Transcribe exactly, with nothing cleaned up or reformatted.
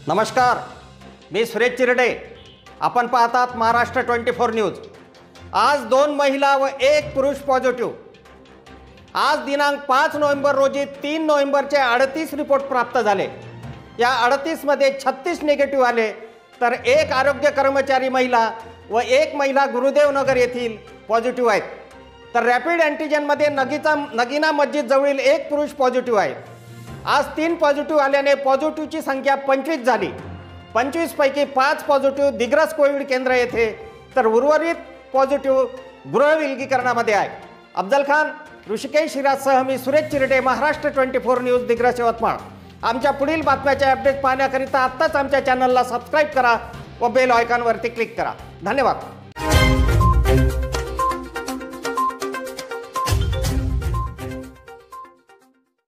नमस्कार, मी सुरेश चिरडे. आपण पाहतात महाराष्ट्र ट्वेंटी फोर न्यूज. आज दोन महिला व एक पुरुष पॉझिटिव्ह. आज दिनांक पाच नोव्हेंबर रोजी तीन नोव्हेंबरचे अडतीस रिपोर्ट प्राप्त झाले. या अडतीसमध्ये छत्तीस निगेटिव्ह आले, तर एक आरोग्य कर्मचारी महिला व एक महिला गुरुदेव नगर येथील पॉझिटिव्ह आहेत. तर रॅपिड अँटीजनमध्ये नगीचा नगीना मस्जिद जवळील एक पुरुष पॉझिटिव्ह आहे. आज तीन पॉझिटिव्ह आल्याने पॉझिटिव्हची संख्या पंचवीस झाली. पंचवीस पैकी पाच पॉझिटिव्ह दिग्रस कोविड केंद्र येथे, तर उर्वरित पॉझिटिव्ह गृह विलगीकरणामध्ये आहे. अफजल खान, ऋषिकेश हिराजसह मी Suresh Chirde, Maharashtra twenty four news, Digras Yavatmal. आमच्या पुढील बातम्याचे अपडेट पाहण्याकरिता आत्ताच आमच्या चॅनलला सबस्क्राईब करा व बेल आयकॉनवरती क्लिक करा. धन्यवाद.